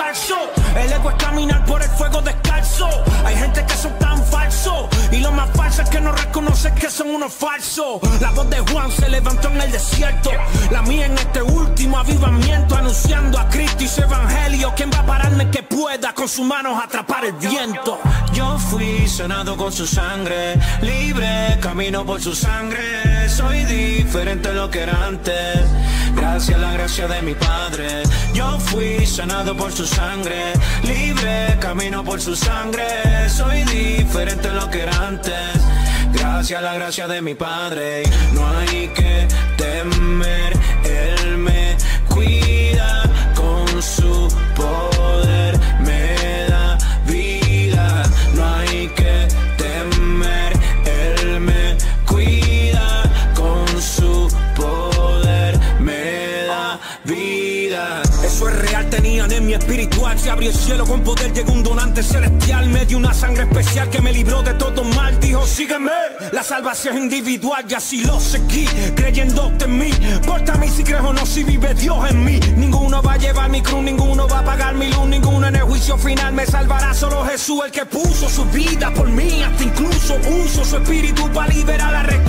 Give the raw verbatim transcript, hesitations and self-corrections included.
falso. El ego es caminar por el fuego descalzo. Hay gente que son tan falsos y lo más falso es que no reconoce que son unos falsos. La voz de Juan se levantó en el desierto, la mía en este último avivamiento, anunciando a Cristo y su evangelio. ¿Quién va a pararme que pueda con sus manos atrapar el viento? Yo fui sanado con su sangre, libre, camino por su sangre. Soy diferente a lo que era antes, gracias a la gracia de mi Padre. Yo fui sanado por su sangre, libre, camino por su sangre. Soy diferente a lo que era antes, gracias a la gracia de mi Padre. No hay que temer, Él me cuida, con su poder me da vida. No hay que temer, Él me cuida, con su poder me da vida. Eso es real, tenía anemia espiritual, se abrió el cielo con poder, llegó un donante celestial, me dio una sangre especial que me libró de todo mal, dijo sígueme, la salvación es individual y así lo seguí, creyéndote en mí, importa a mí si crees o no, si vive Dios en mí, ninguno va a llevar mi cruz, ninguno va a pagar mi luz, ninguno en el juicio final me salvará, solo Jesús el que puso su vida por mí, hasta incluso uso su espíritu para liberar a la recta.